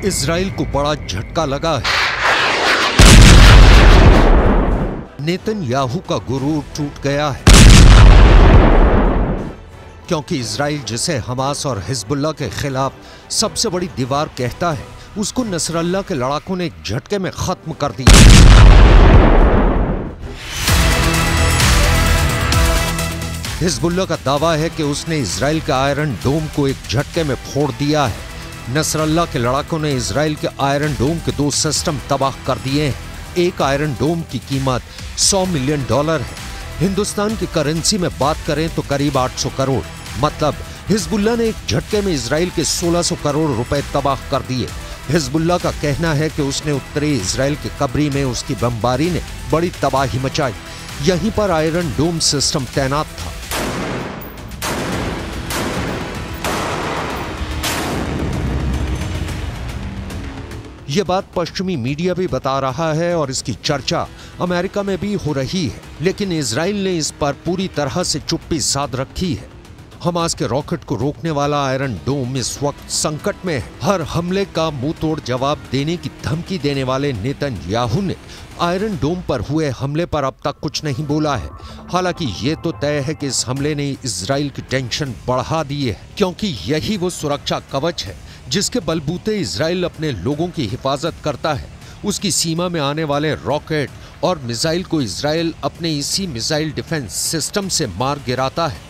Israel को बड़ा झटका लगा है। नेतन्याहू का गुरूर टूट गया है, क्योंकि इजराइल जिसे हमास और हिजबुल्लाह के खिलाफ सबसे बड़ी दीवार कहता है, उसको नसरल्लाह के लड़ाकों ने एक झटके में खत्म कर दिया। हिजबुल्लाह का दावा है कि उसने इजराइल के आयरन डोम को एक झटके में फोड़ दिया है। नसरल्लाह के लड़ाकों ने इजराइल के आयरन डोम के 2 सिस्टम तबाह कर दिए हैं। एक आयरन डोम की कीमत $100 मिलियन है। हिंदुस्तान की करेंसी में बात करें तो करीब 800 करोड़। मतलब हिजबुल्लाह ने एक झटके में इजराइल के 1600 करोड़ रुपए तबाह कर दिए। हिजबुल्लाह का कहना है कि उसने उत्तरी इजराइल के कब्री में उसकी बमबारी ने बड़ी तबाही मचाई। यहीं पर आयरन डोम सिस्टम तैनात था। ये बात पश्चिमी मीडिया भी बता रहा है और इसकी चर्चा अमेरिका में भी हो रही है, लेकिन इजराइल ने इस पर पूरी तरह से चुप्पी साध रखी है। हमास के रॉकेट को रोकने वाला आयरन डोम इस वक्त संकट में है। हर हमले का मुंह तोड़ जवाब देने की धमकी देने वाले नेतन्याहू ने आयरन डोम पर हुए हमले पर अब तक कुछ नहीं बोला है। हालांकि ये तो तय है कि इस हमले ने इजराइल की टेंशन बढ़ा दी है, क्योंकि यही वो सुरक्षा कवच है जिसके बलबूते इजराइल अपने लोगों की हिफाजत करता है। उसकी सीमा में आने वाले रॉकेट और मिसाइल को इजराइल अपने इसी मिसाइल डिफेंस सिस्टम से मार गिराता है।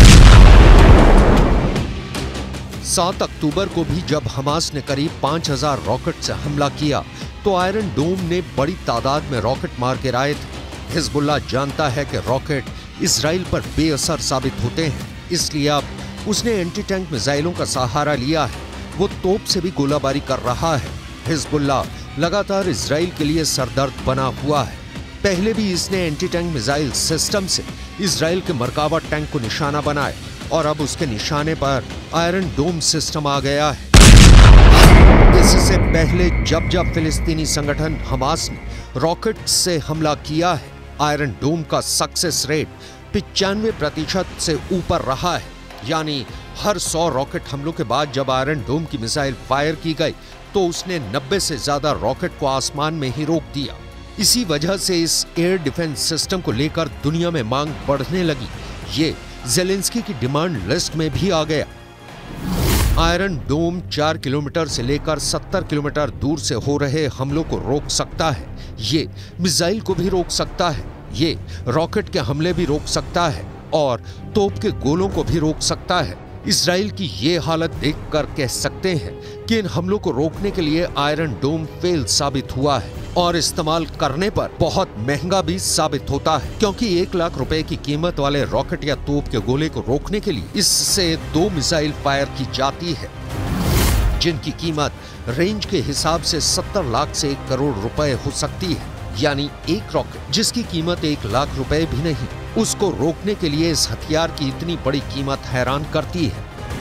7 अक्टूबर को भी जब हमास ने करीब 5000 रॉकेट से हमला किया तो आयरन डोम ने बड़ी तादाद में रॉकेट मार गिराए थे। हिजबुल्लाह जानता है कि रॉकेट इजराइल पर बेअसर साबित होते हैं, इसलिए अब उसने एंटी टैंक मिसाइलों का सहारा लिया है। वो तोप से भी गोलाबारी कर रहा है। हिजबुल्लाह लगातार इजराइल के लिए सरदर्द बना हुआ है। पहले भी इसने एंटी टैंक मिसाइल सिस्टम से इजराइल के मरकावा टैंक को निशाना बनाया और अब उसके निशाने पर आयरन डोम सिस्टम आ गया है। इससे पहले जब जब फिलिस्तीनी संगठन हमास ने रॉकेट से हमला किया है, आयरन डोम का सक्सेस रेट 95% से ऊपर रहा है। यानी हर 100 रॉकेट हमलों के बाद जब आयरन डोम की मिसाइल फायर की गई तो उसने 90 से ज्यादा रॉकेट को आसमान में ही रोक दिया। इसी वजह से इस एयर डिफेंस सिस्टम को लेकर दुनिया में मांग बढ़ने लगी। ये ज़ेलेंस्की की डिमांड लिस्ट में भी आ गया। आयरन डोम 4 किलोमीटर से लेकर 70 किलोमीटर दूर से हो रहे हमलों को रोक सकता है। ये मिसाइल को भी रोक सकता है, ये रॉकेट के हमले भी रोक सकता है और तोप के गोलों को भी रोक सकता है। इजराइल की ये हालत देखकर कह सकते हैं कि इन हमलों को रोकने के लिए आयरन डोम फेल साबित हुआ है और इस्तेमाल करने पर बहुत महंगा भी साबित होता है, क्योंकि 1 लाख रुपए की कीमत वाले रॉकेट या तोप के गोले को रोकने के लिए इससे 2 मिसाइल फायर की जाती है, जिनकी कीमत रेंज के हिसाब से 70 लाख से 1 करोड़ रुपए हो सकती है। यानी एक रॉकेट जिसकी कीमत 1 लाख रुपए भी नहीं, उसको रोकने के लिए इस हथियार की इतनी बड़ी कीमत हैरान करती है।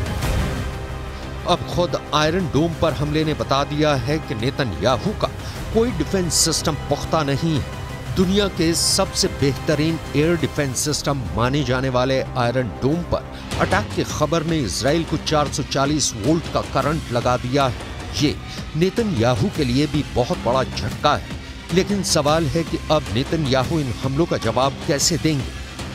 अब खुद आयरन डोम पर हमले ने बता दिया है कि नेतन्याहू का कोई डिफेंस सिस्टम पुख्ता नहीं है। दुनिया के सबसे बेहतरीन एयर डिफेंस सिस्टम माने जाने वाले आयरन डोम पर अटैक की खबर ने इजराइल को 440 वोल्ट का करंट लगा दिया है। ये नेतन्याहू के लिए भी बहुत बड़ा झटका है। लेकिन सवाल है कि अब नेतन्याहू इन हमलों का जवाब कैसे देंगे।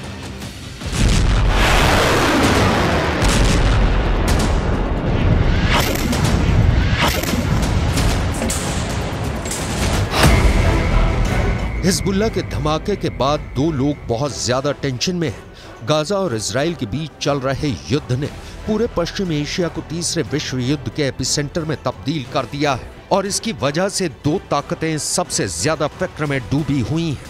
हिजबुल्लाह के धमाके के बाद 2 लोग बहुत ज्यादा टेंशन में हैं। गाजा और इजराइल के बीच चल रहे युद्ध ने पूरे पश्चिम एशिया को तीसरे विश्व युद्ध के एपिसेंटर में तब्दील कर दिया है और इसकी वजह से 2 ताकतें सबसे ज्यादा फिक्र में डूबी हुई हैं।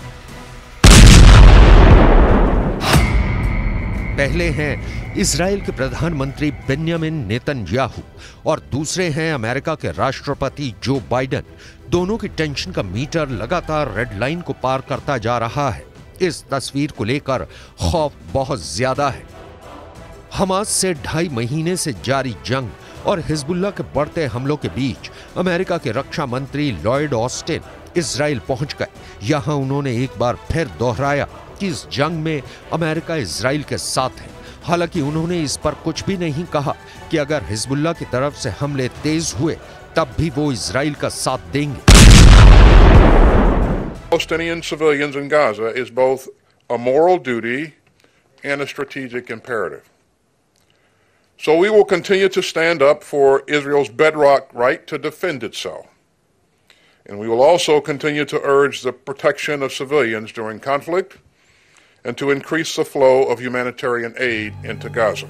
पहले हैं इजराइल के प्रधानमंत्री बेंयामिन नेतन्याहू और दूसरे हैं अमेरिका के राष्ट्रपति जो बाइडेन। दोनों की टेंशन का मीटर लगातार रेड लाइन को पार करता जा रहा है। इस तस्वीर को लेकर खौफ बहुत ज्यादा है। हमास से 2.5 महीने से जारी जंग और हिजबुल्लाह के बढ़ते हमलों के बीच अमेरिका के रक्षा मंत्री लॉयड ऑस्टिन इजराइल पहुंच गए। यहां उन्होंने एक बार फिर दोहराया कि इस जंग में अमेरिका इजराइल के साथ है। हालांकि उन्होंने इस पर कुछ भी नहीं कहा कि अगर हिजबुल्लाह की तरफ से हमले तेज हुए तब भी वो इजराइल का साथ देंगे। Palestinian civilians in Gaza is both a moral duty and a strategic imperative. So we will continue to stand up for Israel's bedrock right to defend itself. And we will also continue to urge the protection of civilians during conflict and to increase the flow of humanitarian aid into Gaza.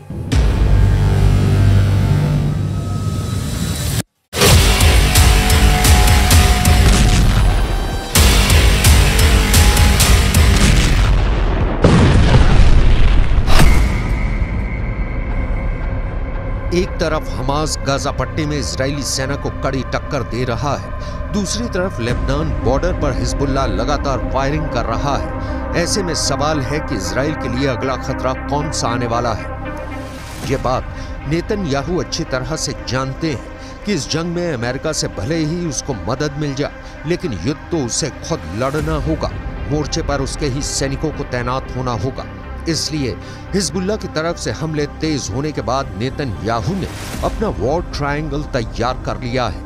एक तरफ Hamas Gaza पट्टी में Israeli सेना को कड़ी टक्कर दे रहा है, दूसरी तरफ लेबनान बॉर्डर पर हिजबुल्लाह लगातार फायरिंग कर रहा है। ऐसे में सवाल है कि इजराइल के लिए अगला खतरा कौन सा आने वाला है। ये बात नेतन्याहू अच्छी तरह से जानते हैं कि इस जंग में अमेरिका से भले ही उसको मदद मिल जाए, लेकिन युद्ध तो उसे खुद लड़ना होगा। मोर्चे पर उसके ही सैनिकों को तैनात होना होगा। इसलिए हिजबुल्लाह की तरफ से हमले तेज होने के बाद नेतन्याहू ने अपना वॉर ट्रायंगल तैयार कर लिया है।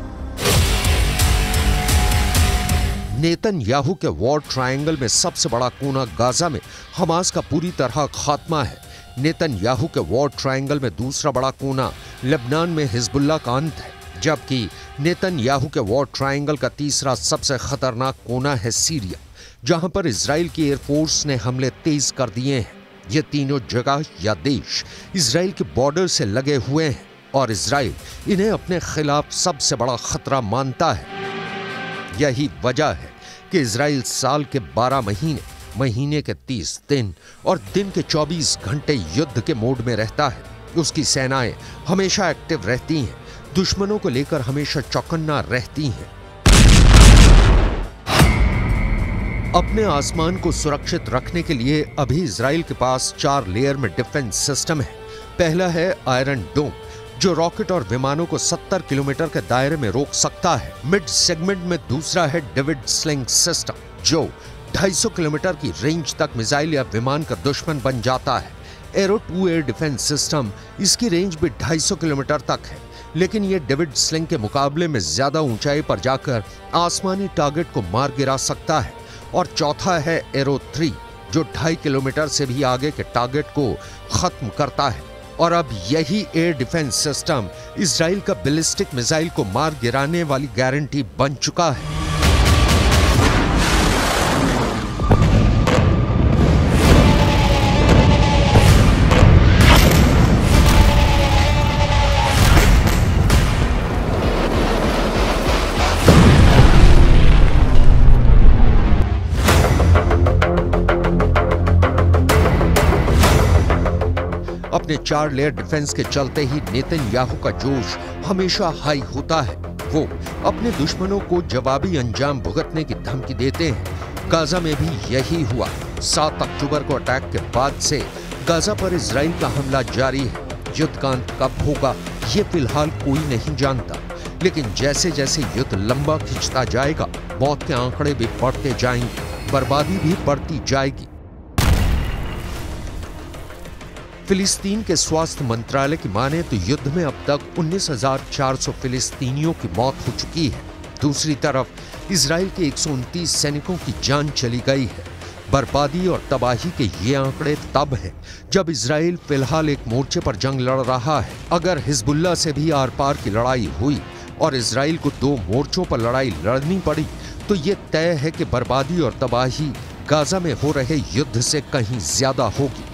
नेतन्याहू के वॉर ट्रायंगल में सबसे बड़ा कोना गाजा में हमास का पूरी तरह खात्मा है। नेतन्याहू के वॉर ट्रायंगल में दूसरा बड़ा कोना लेबनान में हिजबुल्लाह का अंत है, जबकि नेतन्याहू के वॉर ट्रायंगल का तीसरा सबसे खतरनाक कोना है सीरिया, जहां पर इजराइल की एयरफोर्स ने हमले तेज कर दिए हैं। ये तीनों जगह या देश इजराइल के बॉर्डर से लगे हुए हैं और इजराइल इन्हें अपने खिलाफ सबसे बड़ा खतरा मानता है। यही वजह है कि इजराइल साल के 12 महीने, महीने के 30 दिन और दिन के 24 घंटे युद्ध के मोड में रहता है। उसकी सेनाएं हमेशा एक्टिव रहती हैं, दुश्मनों को लेकर हमेशा चौकन्ना रहती हैं। अपने आसमान को सुरक्षित रखने के लिए अभी इजराइल के पास 4 लेयर में डिफेंस सिस्टम है। पहला है आयरन डोम, जो रॉकेट और विमानों को 70 किलोमीटर के दायरे में रोक सकता है। मिड सेगमेंट में दूसरा है डेविड स्लिंग सिस्टम, जो 250 किलोमीटर की रेंज तक मिसाइल या विमान का दुश्मन बन जाता है। एरो 2 एयर डिफेंस सिस्टम, इसकी रेंज भी 250 किलोमीटर तक है, लेकिन यह डेविड स्लिंग के मुकाबले में ज्यादा ऊंचाई पर जाकर आसमानी टारगेट को मार गिरा सकता है। और चौथा है एरो 3, जो 2.5 किलोमीटर से भी आगे के टारगेट को खत्म करता है। और अब यही एयर डिफेंस सिस्टम इजराइल का बैलिस्टिक मिसाइल को मार गिराने वाली गारंटी बन चुका है। अपने 4 लेयर डिफेंस के चलते ही नेतन्याहू का जोश हमेशा हाई होता है। वो अपने दुश्मनों को जवाबी अंजाम भुगतने की धमकी देते हैं। गाजा में भी यही हुआ। 7 अक्टूबर को अटैक के बाद से गाजा पर इजराइल का हमला जारी है। युद्ध का अंत कब होगा ये फिलहाल कोई नहीं जानता, लेकिन जैसे जैसे युद्ध लंबा खिंचता जाएगा, मौत के आंकड़े भी बढ़ते जाएंगे, बर्बादी भी बढ़ती जाएगी। फिलिस्तीन के स्वास्थ्य मंत्रालय की माने तो युद्ध में अब तक 19,400 फिलिस्तीनियों की मौत हो चुकी है। दूसरी तरफ इजराइल के 129 सैनिकों की जान चली गई है। बर्बादी और तबाही के ये आंकड़े तब हैं जब इजराइल फिलहाल एक मोर्चे पर जंग लड़ रहा है। अगर हिजबुल्लाह से भी आर पार की लड़ाई हुई और इजराइल को 2 मोर्चों पर लड़ाई लड़नी पड़ी, तो ये तय है कि बर्बादी और तबाही गाजा में हो रहे युद्ध से कहीं ज्यादा होगी।